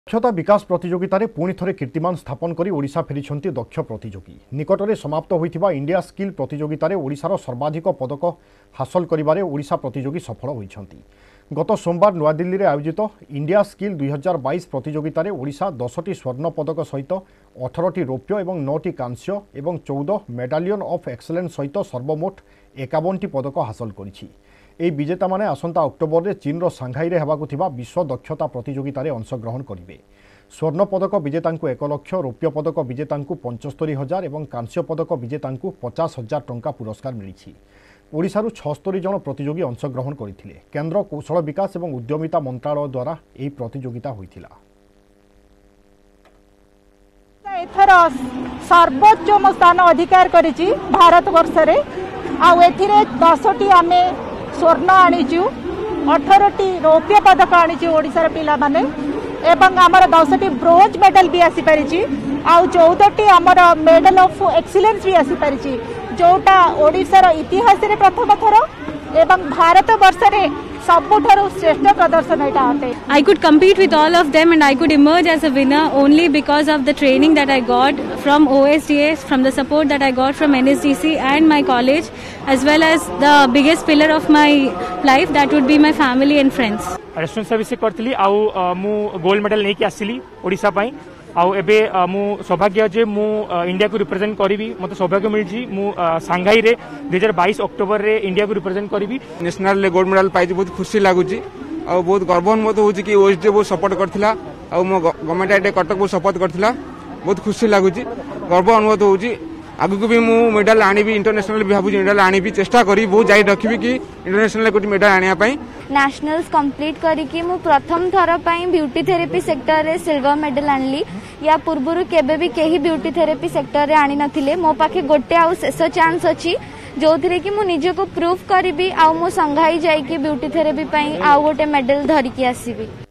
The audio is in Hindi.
दक्षता विकास प्रतियोगिता रे पुणी थरे कीर्तिमान स्थापन करी ओडिशा फेरिछंती दक्ष प्रतियोगी निकटरे समाप्त होइथिबा इंडिया स्किल प्रतियोगिता रे ओडिशार सर्वाधिक पदक हासिल करिबारे ओडिशा प्रतियोगी सफल होइछंती। गत सोमवार नवा दिल्ली रे आयोजित इंडिया स्किल 2022 प्रतियोगिता रे ओडिशा 10टी स्वर्ण पदक सहित 18टी रौप्य एवं 9टी कांस्य एवं 14 मेडालियन ऑफ एक्सेलेंस सहित सर्वमोट 51टी पदक हासिल करिछि। এই विजेता माने आसंता अक्टोबर रे चीन रो सांघाई रे हेबाकु थिबा विश्व दक्षता प्रतियोगिता रे अंशग्रहण करिवे। स्वर्ण पदक विजेतांकु 1 लाख, रौप्य पदक विजेतांकु 75,000 एवं कांस्य पदक विजेतांकु 50,000 टंका पुरस्कार मिलिछि। ओडिशारु 76 जन प्रतियोगी अंशग्रहण करिथिले। केंद्र कौशल विकास एवं उद्यमिता मंत्रालय द्वारा एही प्रतियोगिता होइथिला। एथर सर्वोच्च स्थान अधिकार करिछि भारत वर्ष रे आ एथिरे 10टी आमे स्वर्ण आनीचु, 18टी रौप्य पदक आनीचु ओडिशार पिला माने एवं आमर 10टी ब्रोंज मेडल भी आसी परिछि आ 14टी आमर मेडल ऑफ एक्सीलेंस भी आसी परिछि जोटा ओडिशार इतिहास रे प्रथम थर एवं भारत वर्ष रे सबुठारु श्रेष्ठ प्रदर्शन एटा आते। I could compete with all of them and I could emerge as a winner only because of the training that I got from OSDA, from the support that I got from NSDC and my college, as well as the biggest pillar of my life that would be my family and friends. Restaurant service करथिली आउ मु गोल्ड मेडल नेकी आसिली ओडिशा पई आउ एबे मु सौभाग्य जे मु इंडिया को रिप्रेजेंट करिवि मते सौभाग्य मिलछि मु सांघाई रे 2022 अक्टोबर रे इंडिया को रिप्रेजेंट करिवि। नेशनल ले गोल्ड मेडल पाइछि बहुत खुशी लागुछि आ बहुत गर्व अनुभूत होछि कि ओएसडी बहुत सपोर्ट करथिला आ मो गवर्नमेंट आईडी कटक बहुत सपोर्ट करथिला बहुत खुशी लागुछि गर्व अनुभूत होछि। आगु भी मु मेडल आनीबी इंटरनेशनल भी भाबुछि मेडल आनीबी चेष्टा करी बहुत जाई रखिबी कि इंटरनेशनल कोटी मेडल आनिया पई। नेशनल्स कंप्लीट करिकि मु प्रथम थर पई ब्यूटी थेरेपी सेक्टर रे सिल्वर मेडल आनली। या पूर्वरु केबे भी केही ब्यूटी थेरेपी सेक्टर रे आनी नथिले। मो पाखे गोटे आउ शेष चांस अछि जोथिरे कि मु निजे को प्रूफ करिबी आउ मु संघाई जाई कि ब्यूटी थेरेपी पई आउ गोटे मेडल धरि कि आसीबी।